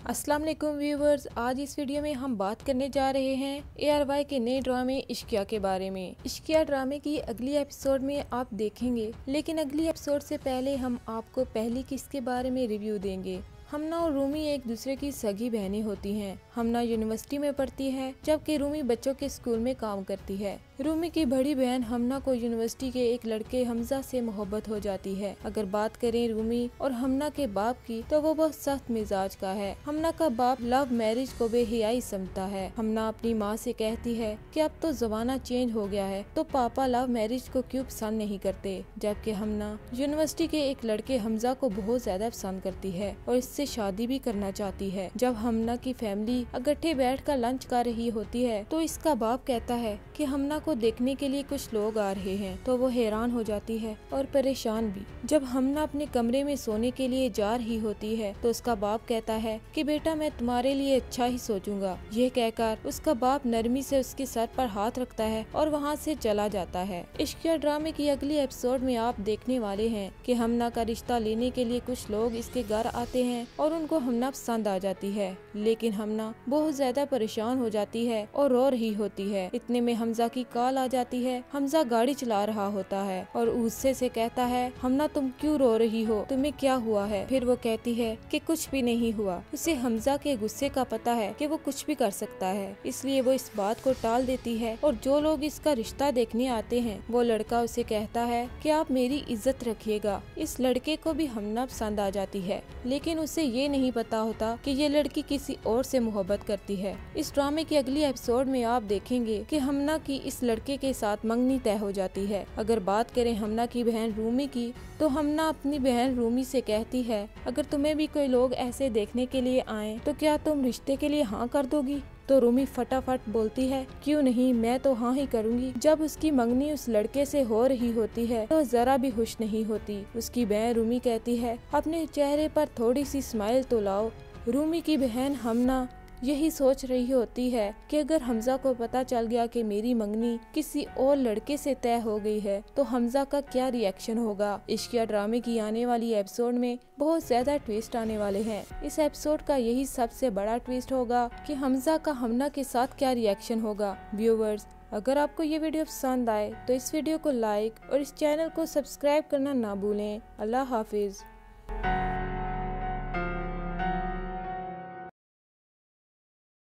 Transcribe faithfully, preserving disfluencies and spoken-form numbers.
अस्सलाम वालेकुम व्यूवर्स, आज इस वीडियो में हम बात करने जा रहे हैं ए आर वाई के नए ड्रामे इश्किया के बारे में। इश्किया ड्रामे की अगली एपिसोड में आप देखेंगे, लेकिन अगली एपिसोड से पहले हम आपको पहली किस्त के बारे में रिव्यू देंगे। हमना और रूमी एक दूसरे की सगी बहनें होती हैं। हमना यूनिवर्सिटी में पढ़ती है जबकि रूमी बच्चों के स्कूल में काम करती है। रूमी की बड़ी बहन हमना को यूनिवर्सिटी के एक लड़के हमजा से मोहब्बत हो जाती है। अगर बात करें रूमी और हमना के बाप की तो वो बहुत सख्त मिजाज का है। हमना का बाप लव मैरिज को बेहयाई समझता है। हमना अपनी माँ से कहती है कि अब तो जमाना चेंज हो गया है, तो पापा लव मैरिज को क्यों पसंद नहीं करते, जबकि हमना यूनिवर्सिटी के एक लड़के हमजा को बहुत ज्यादा पसंद करती है और इससे शादी भी करना चाहती है। जब हमना की फैमिली इकट्ठे बैठ कर लंच कर रही होती है तो इसका बाप कहता है कि हमना को देखने के लिए कुछ लोग आ रहे हैं, तो वो हैरान हो जाती है और परेशान भी। जब हमना अपने कमरे में सोने के लिए जा रही होती है तो उसका बाप कहता है कि बेटा मैं तुम्हारे लिए अच्छा ही सोचूंगा। ये कहकर उसका बाप नरमी से उसके सर पर हाथ रखता है और वहाँ से चला जाता है। इश्किया ड्रामे की अगली एपिसोड में आप देखने वाले हैं कि हमना का रिश्ता लेने के लिए कुछ लोग इसके घर आते हैं और उनको हमना पसंद आ जाती है, लेकिन हमना बहुत ज्यादा परेशान हो जाती है और रो रही होती है। इतने में हमजा की कॉल आ जाती है। हमजा गाड़ी चला रहा होता है और उससे से कहता है हमना तुम क्यों रो रही हो, तुम्हें क्या हुआ है। फिर वो कहती है कि कुछ भी नहीं हुआ। उसे हमजा के गुस्से का पता है कि वो कुछ भी कर सकता है, इसलिए वो इस बात को टाल देती है और जो लोग इसका रिश्ता देखने आते हैं वो लड़का उसे कहता है कि आप मेरी इज्जत रखिएगा। इस लड़के को भी हमना पसंद आ जाती है, लेकिन उसे ये नहीं पता होता कि ये लड़की किसी और से मोहब्बत करती है। इस ड्रामे की अगली एपिसोड में आप देखेंगे कि हमना की इस लड़के के साथ मंगनी तय हो जाती है। अगर बात करें हमना की बहन रूमी की, तो हमना अपनी बहन रूमी से कहती है अगर तुम्हें भी कोई लोग ऐसे देखने के लिए आए तो क्या तुम रिश्ते के लिए हाँ कर दोगी। तो रूमी फटाफट बोलती है क्यों नहीं, मैं तो हाँ ही करूँगी। जब उसकी मंगनी उस लड़के से हो रही होती है तो जरा भी खुश नहीं होती। उसकी बहन रूमी कहती है अपने चेहरे पर थोड़ी सी स्माइल तो लाओ। रूमी की बहन हमना यही सोच रही होती है कि अगर हमजा को पता चल गया कि मेरी मंगनी किसी और लड़के से तय हो गई है तो हमजा का क्या रिएक्शन होगा। इश्किया ड्रामे की आने वाली एपिसोड में बहुत ज्यादा ट्विस्ट आने वाले हैं। इस एपिसोड का यही सबसे बड़ा ट्विस्ट होगा कि हमजा का हमना के साथ क्या रिएक्शन होगा। व्यूवर्स, अगर आपको ये वीडियो पसंद आए तो इस वीडियो को लाइक और इस चैनल को सब्सक्राइब करना ना भूलें। अल्लाह हाफिज।